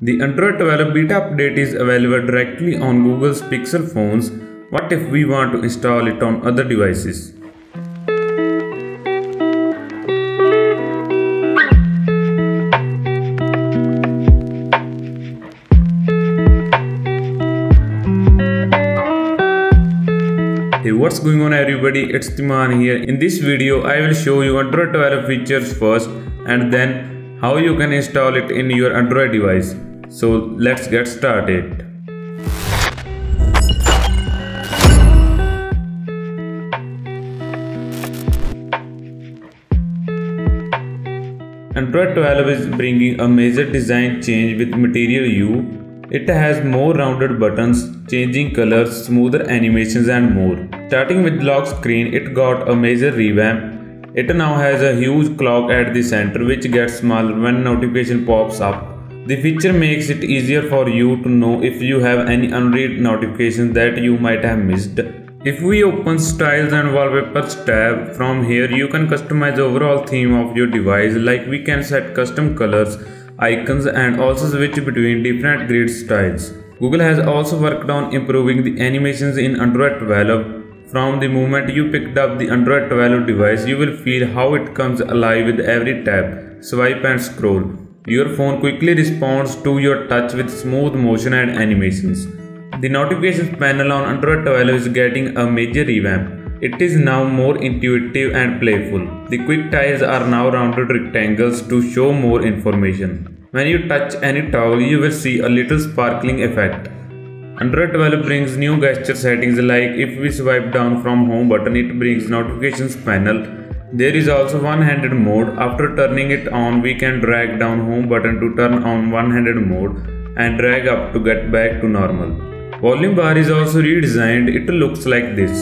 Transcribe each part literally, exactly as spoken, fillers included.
The Android twelve beta update is available directly on Google's Pixel phones. What if we want to install it on other devices? Hey, what's going on everybody, it's Timan here. In this video I will show you Android twelve features first and then how you can install it in your Android device. So let's get started. Android twelve is bringing a major design change with Material You. It has more rounded buttons, changing colors, smoother animations and more. Starting with lock screen, it got a major revamp. It now has a huge clock at the center which gets smaller when notification pops up. The feature makes it easier for you to know if you have any unread notifications that you might have missed. If we open Styles and Wallpapers tab, from here you can customize the overall theme of your device, like we can set custom colors, icons and also switch between different grid styles. Google has also worked on improving the animations in Android twelve. From the moment you picked up the Android twelve device, you will feel how it comes alive with every tap, swipe and scroll. Your phone quickly responds to your touch with smooth motion and animations. The notifications panel on Android twelve is getting a major revamp. It is now more intuitive and playful. The quick tiles are now rounded rectangles to show more information. When you touch any toggle, you will see a little sparkling effect. Android twelve brings new gesture settings, like if we swipe down from home button, it brings notifications panel. There is also one-handed mode. After turning it on, we can drag down home button to turn on one-handed mode and drag up to get back to normal. Volume bar is also redesigned. It looks like this.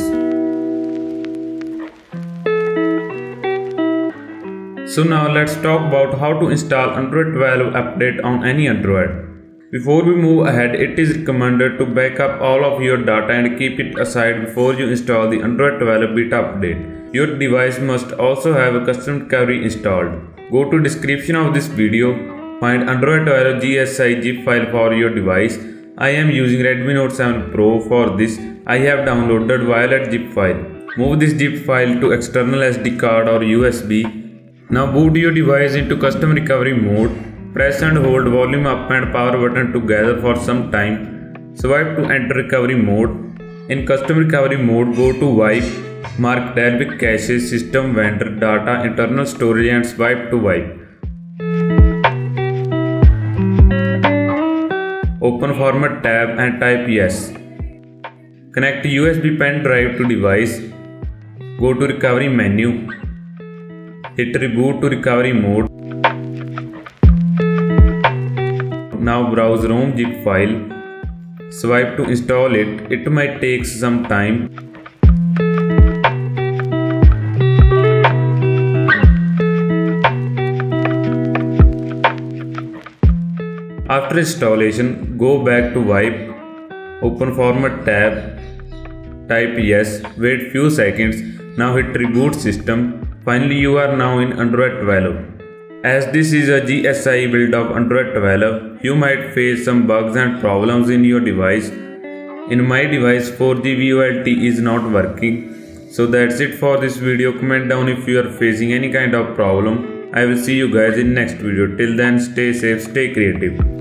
So now let's talk about how to install Android twelve update on any Android. Before we move ahead, it is recommended to back up all of your data and keep it aside before you install the Android twelve beta update. Your device must also have a custom recovery installed. Go to description of this video, find Android twelve G S I zip file for your device. I am using Redmi Note seven Pro. For this, I have downloaded Violet zip file. Move this zip file to external S D card or U S B. Now boot your device into custom recovery mode. Press and hold volume up and power button together for some time. Swipe to enter recovery mode. In custom recovery mode, go to wipe, mark Dell with cache, system, vendor, data, internal storage and swipe to wipe. Open format tab and type yes. Connect U S B pen drive to device. Go to recovery menu. Hit reboot to recovery mode. Now browse ROM zip file. Swipe to install it. It might take some time. After installation, go back to wipe. Open format tab. Type yes. Wait few seconds. Now hit reboot system. Finally, you are now in Android twelve. As this is a G S I build of Android twelve, you might face some bugs and problems in your device. In my device, four G V O L T is not working. So that's it for this video. Comment down if you are facing any kind of problem. I will see you guys in next video. Till then, stay safe, stay creative.